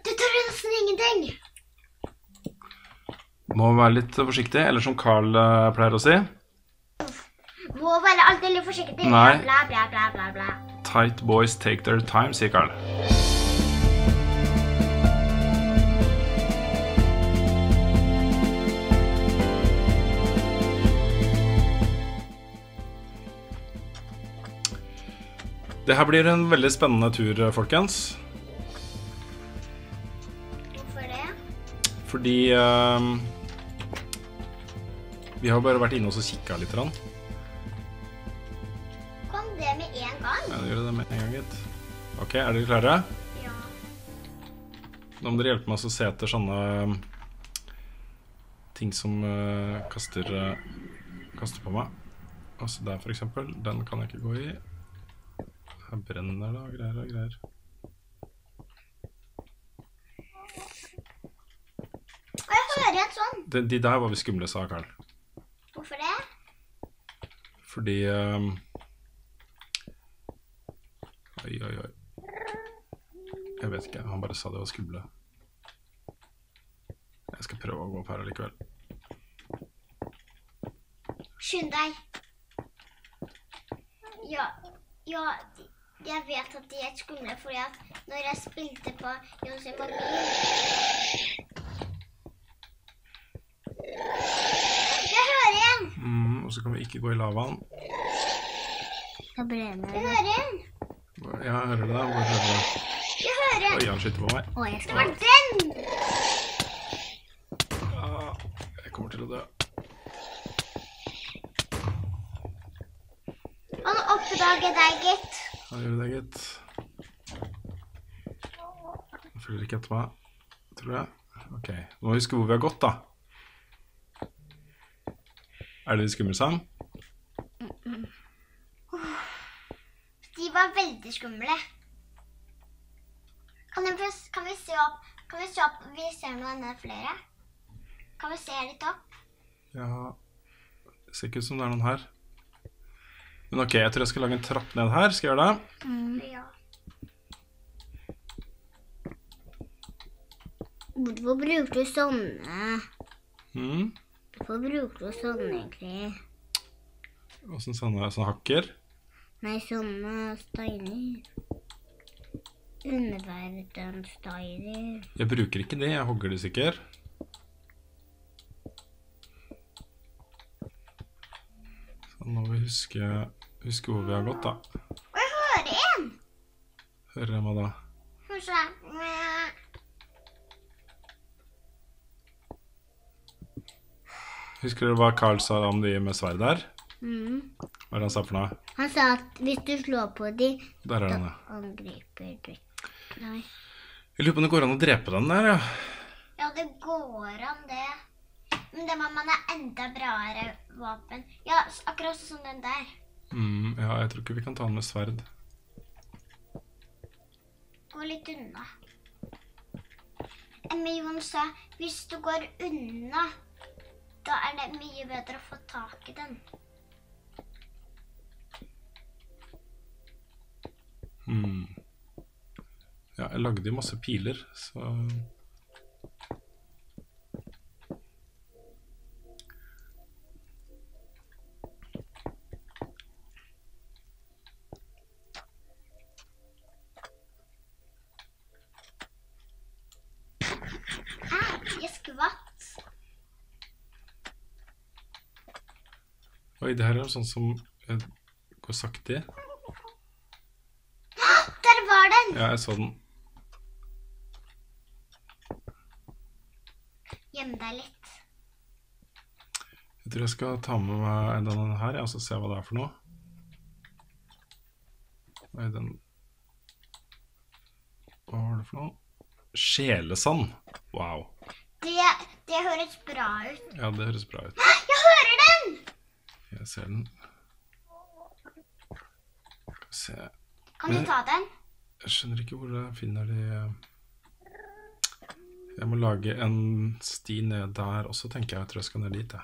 Du tør nesten ingenting. Må være litt forsiktig, eller som Carl pleier å si. Må være alltid litt forsiktig. Nei. Bla, bla, bla, bla, bla. Tight boys take their time, sier Carl. Det her blir en veldig spennende tur, folkens. Hvorfor det? Fordi vi har bare vært inne og kikket litt. Kom det med en gang? Ja, det gjør det med en gang, gitt. Ok, er dere klare? Ja. Nå må dere hjelpe meg å se etter sånne ting som kaster på meg. Altså der for eksempel, den kan jeg ikke gå i. Her brenner det og greier. Og jeg hører en sånn. De der var vi skumle, sa Carl. Hvorfor det? Fordi Oi. Jeg vet ikke, han bare sa det var skumle. Jeg skal prøve å gå opp her likevel. Skynd deg. Ja, jeg vet at de er skumle, fordi at når jeg spilte på Jons mobil... Jeg hører en! Og så kan vi ikke gå i lavaen. Jeg hører en! Ja, jeg hører det da. Hvor hører det? Jeg hører en! Oi, han skyter på meg. Det var den! Jeg kommer til å dø. Han oppdaget deg, gitt. Han gjør det, gitt. Han følger ikke etter meg, tror jeg. Ok, nå må vi huske hvor vi har gått, da. Er det de skumle sang? De var veldig skumle. Kan vi se opp? Vi ser noe enda flere. Kan vi se litt opp? Ja, det ser ikke ut som det er noen her. Men ok, jeg tror jeg skal lage en trapp ned her. Skal jeg gjøre det? Ja. Hvorfor bruker du sånne? Hvorfor bruker du sånne, egentlig? Hvordan sånne hakker? Nei, sånne steiner. Underverdensteiner. Jeg bruker ikke det, jeg hogger det sikkert. Så nå må vi huske hvor vi har gått, da. Og jeg hører en! Hører jeg meg da? Kanskje. Husker dere hva Carl sa om de med sverd der? Hva er det han sa for noe? Han sa at hvis du slår på de, Der er den, ja. angriper du. Nei. Jeg lurer på om det går an å drepe den der, ja. Ja, det går an det. Men det må man ha enda bravere våpen. Ja, akkurat som den der. Ja, jeg tror ikke vi kan ta den med sverd. Gå litt unna. Men Jon sa, hvis du går unna, da er det mye bedre å få tak i den. Ja, jeg lagde jo masse piler, så... Jeg skvatt. Oi, det her er sånn som går sakte. Der var den! Ja, jeg så den. Gjem deg litt. Jeg tror jeg skal ta med meg denne her, og så se hva det er for noe. Oi, den... Hva var det for noe? Sjelesand. Wow. Det høres bra ut. Ja, det høres bra ut. Jeg hører den! Jeg ser den. Skal vi se. Kan du ta den? Jeg skjønner ikke hvor jeg finner de... Jeg må lage en sti ned der også, tenker jeg. Jeg tror jeg skal ned dit,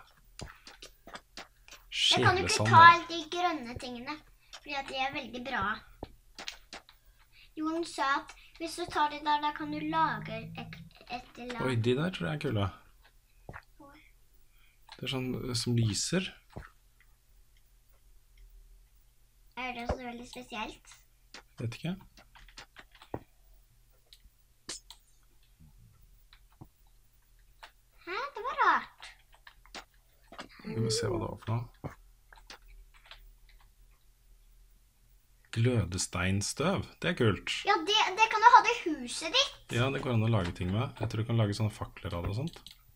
Jeg kan jo ikke ta alle de grønne tingene, fordi at de er veldig bra. Jon sa at Hvis du tar de der, da kan du lage et lag. Oi, de der tror jeg er kule. Det er sånn som lyser. Er det så veldig spesielt? Vet ikke. Hæ, det var rart. Vi må se hva det var for noe. Glødesteinstøv, det er kult. Ja, det kan du ha i huset ditt. Ja, det går an å lage ting med. Jeg tror du kan lage sånne fakler av det og sånt.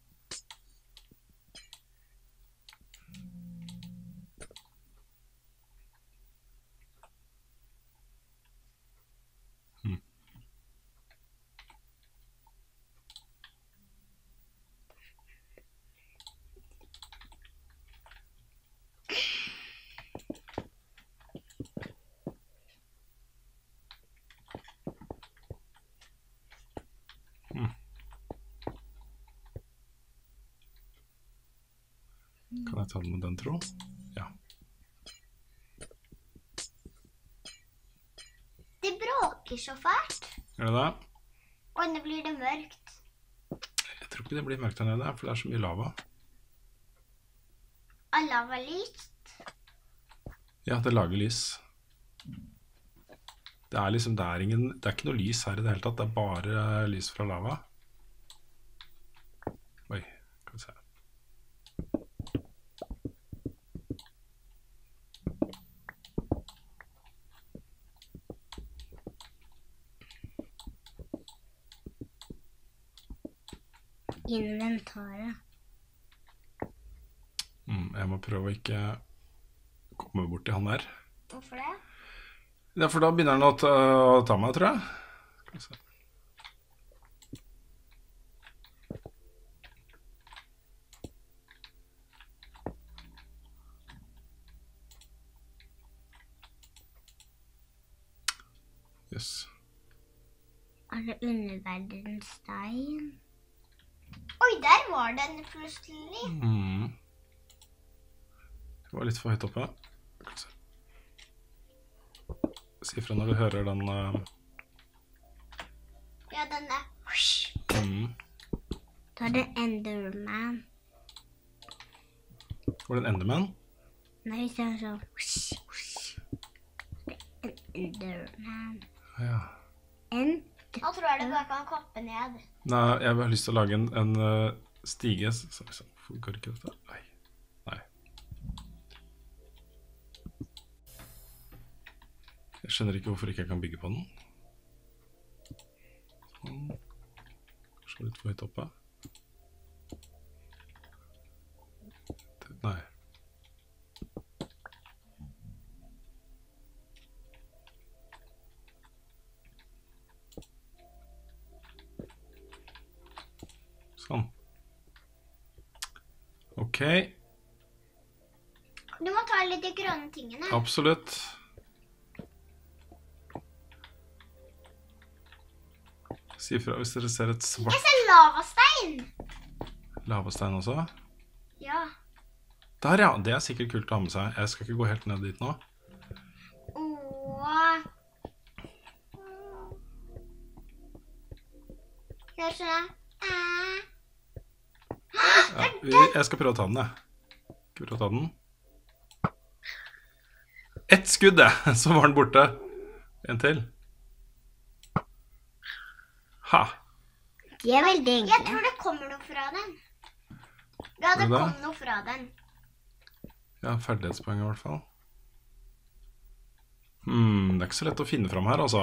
Kan jeg ta den med den, tro? Ja. Det bråker så fælt. Er det det? Og nå blir det mørkt. Jeg tror ikke det blir mørkt her nede, for det er så mye lava. Er lava lyst? Ja, det lager lys. Det er liksom, det er ikke noe lys her i det hele tatt, det er bare lys fra lava. Oi, kan vi se. Inventaret. Jeg må prøve å ikke komme bort til han der. Hvorfor det? Ja, for da begynner han å ta meg, tror jeg. Skal vi se. Yes. Er det underverdens stein? Oi, der var den plutselig. Det var litt for høyt oppe. Skal vi se. Si fra når du hører den... Ja, den er... Da er det Enderman. Var det en Enderman? Nei, det er så... Enderman. Ja. Nå tror jeg det bare kan koppe ned. Nei, jeg har lyst til å lage en stige. Hvorfor går ikke dette? Nei. Jeg skjønner ikke hvorfor ikke jeg kan bygge på den. Sånn. Kanskje litt for høyt oppe. Nei. Sånn. Ok. Du må ta litt de grønne tingene. Absolutt. Si fra hvis dere ser et svart... Jeg ser lavastein! Lavastein også? Ja. Der, ja. Det er sikkert kult å ha med seg. Jeg skal ikke gå helt ned dit nå. Gjør sånn. Ja, jeg skal prøve å ta den, jeg. Skal prøve å ta den. Ett skudd, det. Så var den borte. En til. Ha. De er veldig enkle. Jeg tror det kommer noe fra den. Ja, det kom noe fra den. Ja, ferdighetspoeng i hvert fall. Det er ikke så lett å finne fram her, altså.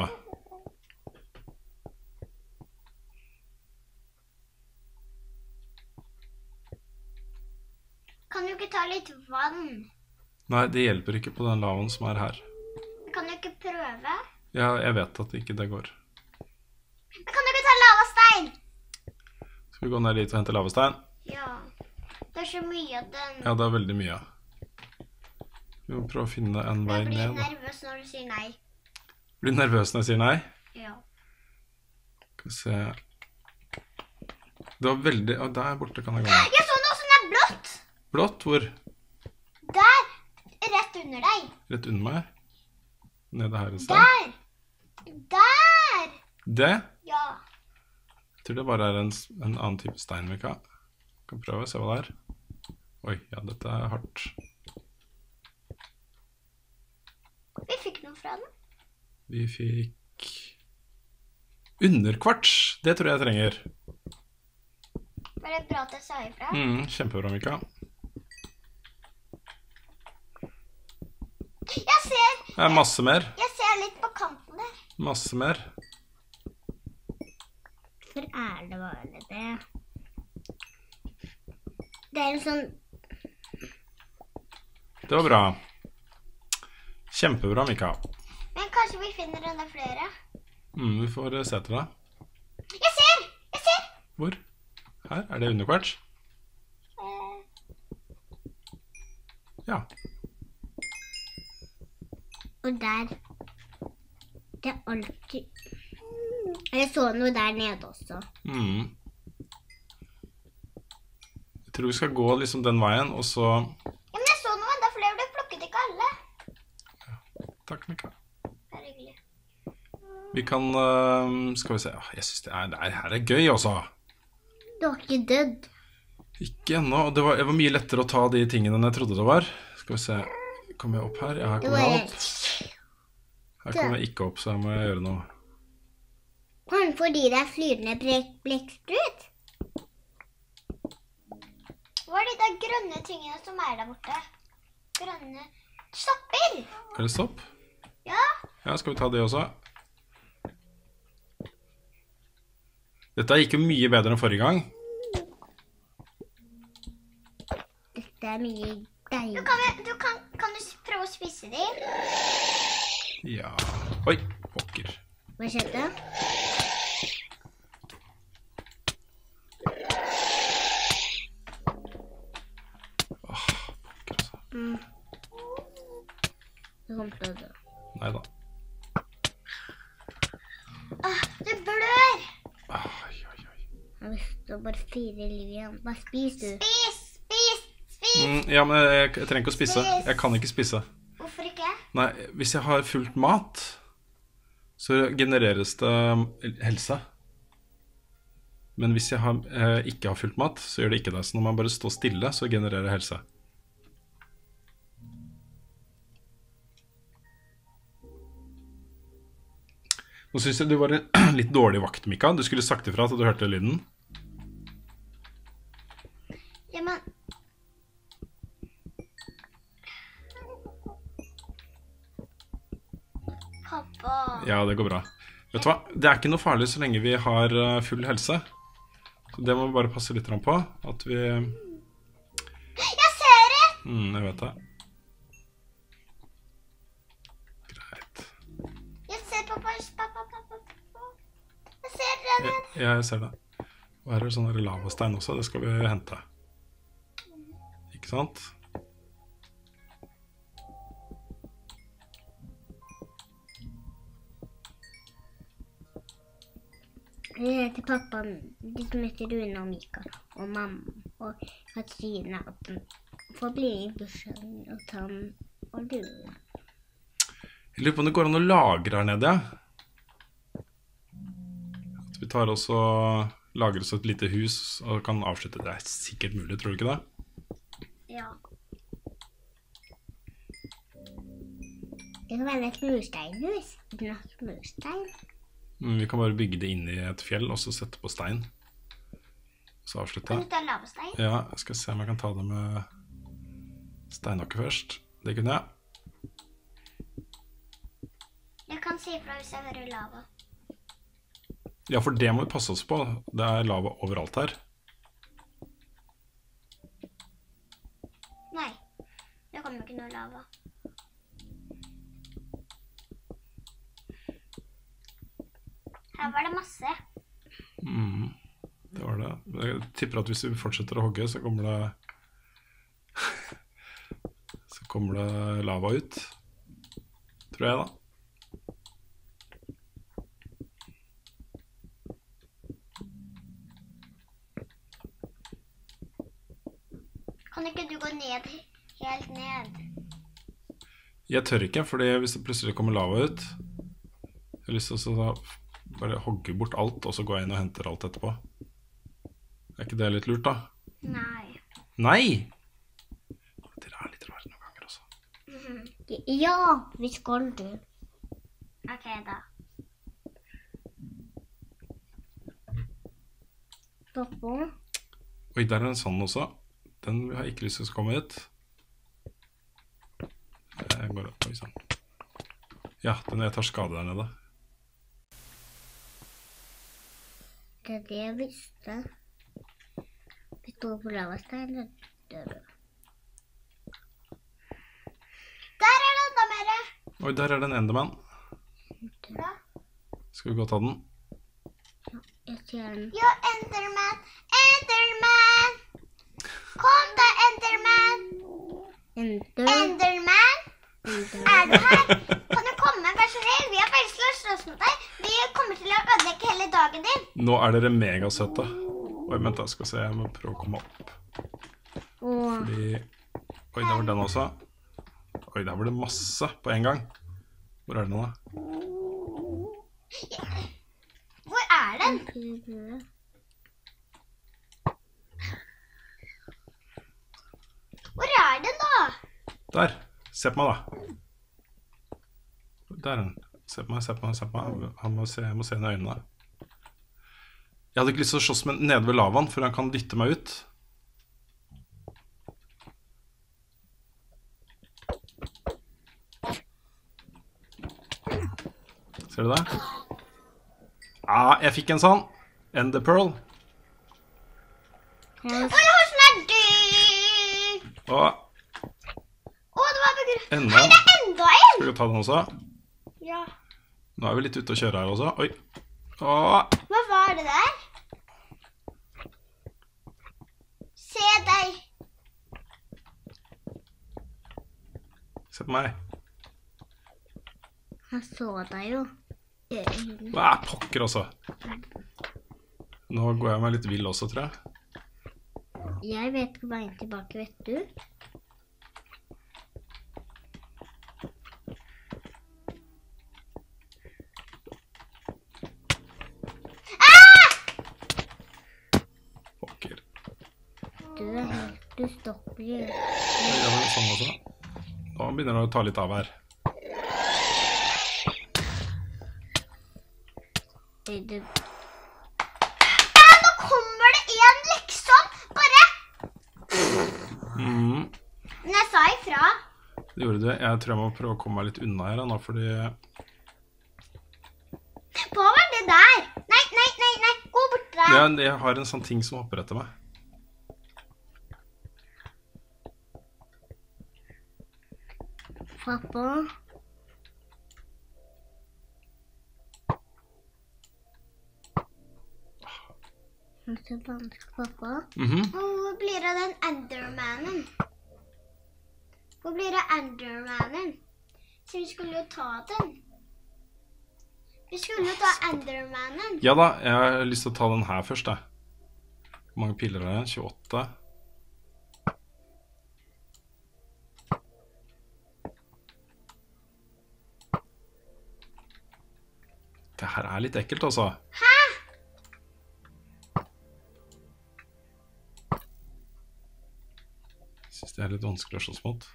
Kan du ikke ta litt vann? Nei, det hjelper ikke på den lavaen som er her. Kan du ikke prøve? Ja, jeg vet at ikke det går. Kan du ikke ta lavastein? Skal vi gå ned dit og hente lavastein? Ja, det er så mye av den. Ja, det er veldig mye. Vi må prøve å finne en vei ned. Jeg blir nervøs når du sier nei. Blir du nervøs når jeg sier nei? Ja. Skal vi se... Det var veldig... Å, der borte kan jeg gå ned. Jeg så noe som er blått! Blått? Hvor? Der! Rett under deg. Rett under meg? Nede her i sted? Der! Der! Det? Ja. Jeg tror det bare er en annen type stein, Mika. Kan prøve, se hva det er. Oi, ja, dette er hardt. Vi fikk noe fra den. Vi fikk underkvarts. Det tror jeg trenger. Var det bra at jeg sa ifra? Kjempebra, Mika. Jeg ser! Det er masse mer. Jeg ser litt på kanten der. Masse mer. Hvor er det bare det? Det er en sånn... Det var bra. Kjempebra, Mika. Men kanskje vi finner enda flere? Vi får se etter det. Jeg ser! Jeg ser! Hvor? Her? Er det underkvarts? Ja. Og der. Det er alltid... Jeg så noe der nede også. Jeg tror vi skal gå liksom den veien, og så... Ja, men jeg så noe enda flere, du plukket ikke alle. Ja. Takk, Mika. Det er hyggelig. Vi kan... skal vi se... Jeg synes det her er gøy, altså. Du har ikke dødd. Ikke ennå. Det var mye lettere å ta de tingene enn jeg trodde det var. Skal vi se... Kommer jeg opp her? Ja, her kommer jeg opp. Her kommer jeg ikke opp, så her må jeg gjøre noe. Fordi det er flyvende blekksprut. Hva er de der grønne tingene som er der borte? Grønne stopper. Er det stopp? Ja. Ja, skal vi ta det også? Dette gikk jo mye bedre enn forrige gang. Dette er mye deilig. Kan du prøve å spise de? Ja. Oi, pokker. Hva skjedde? Pokker altså. Det kom til å dø. Neida. Du blør! Oi. Det står bare 4 liv igjen. Hva spiser du? Spis! Ja, men jeg trenger ikke å spise. Jeg kan ikke spise. Hvorfor ikke? Nei, hvis jeg har fullt mat, så genereres det helse. Men hvis jeg ikke har fullt mat, så gjør det ikke det. Så når man bare står stille, så genererer det helse. Nå synes jeg du var en litt dårlig vakt, Mika. Du skulle sagt ifra at du hørte lyden. Ja, men... Pappa... Ja, det går bra. Vet du hva? Det er ikke noe farlig så lenge vi har full helse. Så det må vi bare passe litt på, at vi... Jeg ser det! Jeg vet det. Greit. Jeg ser pappa. Jeg ser det. Ja, jeg ser det. Og her er det sånn lavastein også, det skal vi hente. Ikke sant? Jeg heter pappa, de som heter Rune og Mika, og mamma og Katrine, at de får bli i bussen og ta den og lure. Jeg lurer på om det går an å lagre her nede, ja. At vi tar oss og lager oss et lite hus og kan avslutte. Det er sikkert mulig, tror du ikke det? Ja. Det kan være et mursteinhus. Et natt murstein. Vi kan bare bygge det inn i et fjell, og så sette på stein. Så avslutte. Kan du ta lavestein? Ja, jeg skal se om jeg kan ta det med steinhakke først. Det kunne jeg. Jeg kan si ifra hvis jeg hører lava. Ja, for det må vi passe oss på. Det er lava overalt her. Nei, det kommer ikke noe lava. Her var det masse. Det var det. Jeg tipper at hvis vi fortsetter å hogge, så kommer det lava ut. Tror jeg da. Kan ikke du gå ned, helt ned? Jeg tør ikke, fordi hvis det plutselig kommer lava ut, jeg har lyst til å bare hogge bort alt, og så gå inn og henter alt etterpå. Er ikke det litt lurt, da? Nei. Nei! Dere er litt rare noen ganger også. Ja, vi skal du. Ok, da. Pappa? Oi, der er en sånn også. Den har jeg ikke lyst til å komme hit. Jeg går opp, oi sånn. Ja, den jeg tar skade der nede. Det er det jeg visste. Vi står på lavesteinen. Der er det enda mer. Oi, der er det en enderman. Ja. Skal vi gå og ta den? Jeg ser den. Ja, Enderman! Enderman! Kom da, Enderman! Enderman? Er du her? Kan du komme? Vær så snill. Vi har veldig lyst til å slåss mot deg. Vi kommer til å ødelegge hele dagen din. Nå er dere megasøtte. Oi, vent da, skal vi se, jeg må prøve å komme opp. Fordi... Oi, der var den også. Oi, der var det masse på en gang. Hvor er den da? Hvor er den? Hvor er den da? Der! Se på meg da. Der er den. Se på meg, se på meg, se på meg. Jeg må se den i øynene. Jeg hadde ikke lyst til å slåss med nede ved lavaen, for han kan dytte meg ut. Ser du det? Ja, jeg fikk en sånn. Ender Pearl. Oi, jeg har sånn her dyr! Og Det var begrunnet. enda Hei, en. det er enda en! Skal vi ta den også? Ja. Nå er vi litt ute å kjøre her også. Oi. Åh. Hva var det der? Se deg. Se på meg. Han så deg jo. Hva er pokker også? Nå går jeg meg litt vill også, tror jeg. Jeg vet ikke veien tilbake, vet du? Pokker. Du er helt ustoppelig. Oi, det var litt sånn også. Nå begynner det å ta litt av her. Det Ja, nå kommer det en liksom. Bare. Men jeg sa ifra. Det gjorde du. Jeg tror jeg må prøve å komme meg litt unna her nå, fordi... Hva var det der? Nei, nei, nei, nei. Gå bort der. Jeg har en sånn ting som hopper etter meg. Pappa? Det er så vanskelig, pappa. Hvor blir det av den Endermanen? Hvor blir det av Endermanen? Så vi skulle jo ta den. Vi skulle jo ta Endermanen. Ja da, jeg har lyst til å ta den her først, da. Hvor mange piller er det? 28. Det her er litt ekkelt, altså. Hæ? Jeg synes det er litt vanskelig å slåss mot.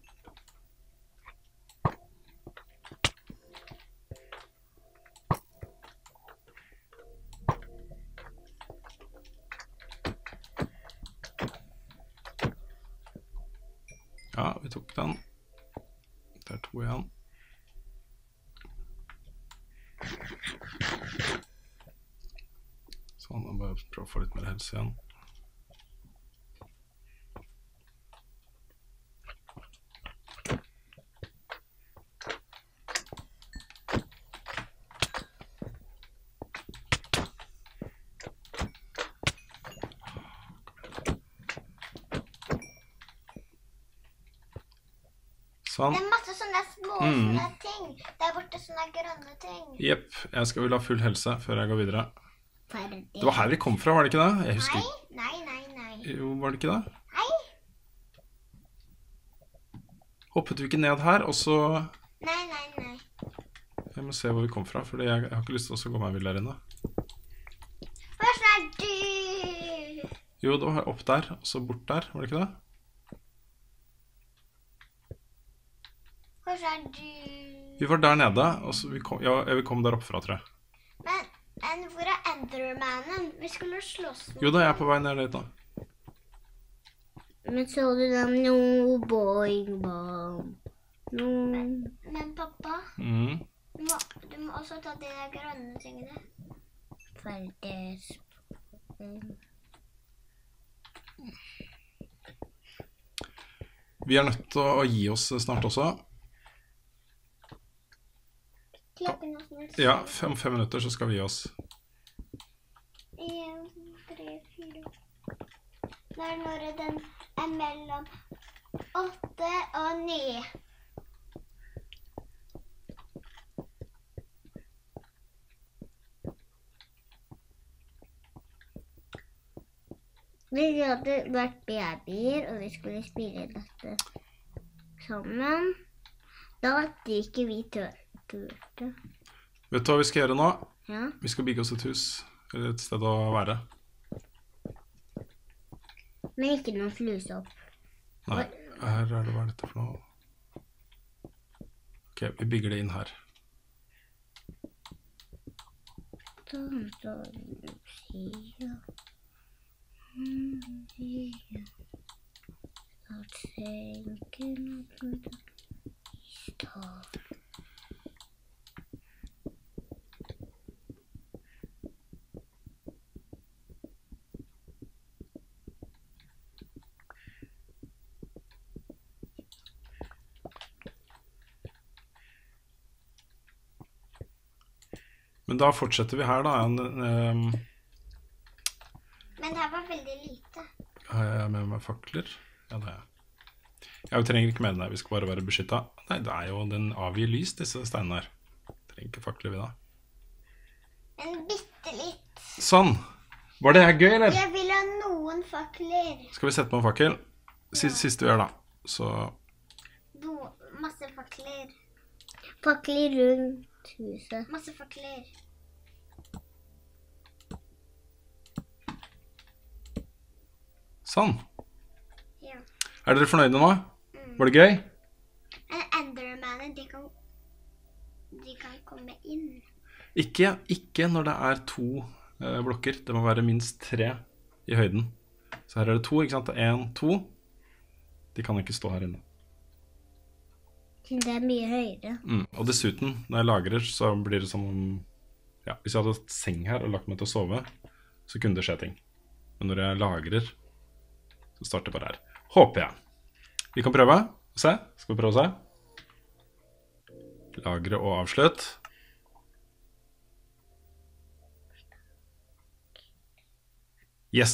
Ja, vi tok den. Der tok jeg den. Sånn, jeg bare prøve å få litt mer helse igjen. Sånn. Det er masse sånne små sånne ting. Der borte sånne grønne ting. Jepp, jeg skal vel ha full helse før jeg går videre. Ferdig. Det var her vi kom fra, var det ikke det? Jeg husker Nei, ikke. nei, nei, nei. Jo, var det ikke det? Nei, Hoppet vi ikke ned her, og så... nei, nei, nei. Jeg må se hvor vi kom fra, for jeg har ikke lyst til å gå meg vill der inne. Hva er du? Jo, det var opp der, og så bort der, var det ikke det? Hva er du? Vi var der nede, og så vi kom der oppe fra, tror jeg. Men hvor er Endermanen? Vi skulle slåss med. Jo da, jeg er på vei ned dit da. Men så du dem no boing bom. No. Men pappa, Mm. du må også ta de der grønne tingene. Ferdig. Vi er nødt til å gi oss snart også. Klokken er snart. Ja, 5 minutter så skal vi gi oss. 1, 3, 4. Når den er mellom 8 og 9. Vi hadde vært babyer, og vi skulle spille dette sammen. Da hadde ikke vi turte. Vet du hva vi skal gjøre nå? Ja. Vi skal bygge oss et hus, eller et sted å være. Men ikke noen fluse opp. Nei, her er det, hva er dette for noe? Ok, vi bygger det inn her. Sånn, så sier at sengen står. Men da fortsetter vi her da. Men det her var veldig lite. Har jeg med meg fakler? Ja, det er jeg. Jeg trenger ikke med den her, vi skal bare være beskyttet. Nei, det er jo den avgir lys, disse steinene her. Trenger ikke fakler vi da. Men bitte litt. Sånn! Var det her gøy, eller? Jeg vil ha noen fakler. Skal vi sette på en fakkel? Siste vi gjør da. Så Masse fakler. Fakler rundt huset. Masse fakler. sånn. Ja. Er dere fornøyde nå? Var det gøy? Men Endermanen, de kan komme inn. Ikke når det er 2 blokker. Det må være minst 3 i høyden. Så her er det 2, ikke sant? 1, 2. De kan ikke stå her inne. Det er mye høyere. Og dessuten, når jeg lagrer, så blir det som om... Ja, hvis jeg hadde hatt seng her og lagt meg til å sove, så kunne det skje ting. Men når jeg lagrer, så starter det bare her. Håper jeg. Vi kan prøve å se. Skal vi prøve å se? Lagre og avslutt. Yes!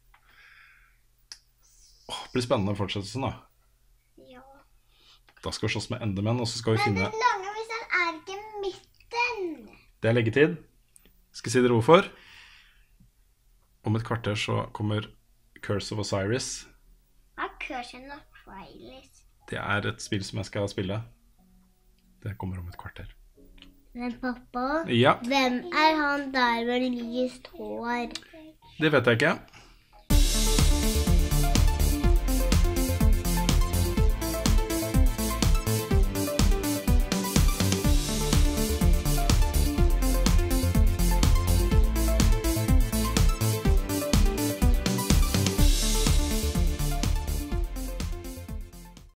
Det blir spennende fortsettelsen da. Ja. Da skal vi slåss med Enderman, og så skal vi finne... Men den lange, hvis den er ikke i midten. Det er leggetid. Skal jeg si dere hvorfor? Om et kvarter så kommer Curse of Osiris. Hva er Curse of Osiris? Det er et spill som jeg skal spille. Det kommer om et kvarter. Men pappa, Ja, hvem er han der med lyst hår? det vet jeg ikke.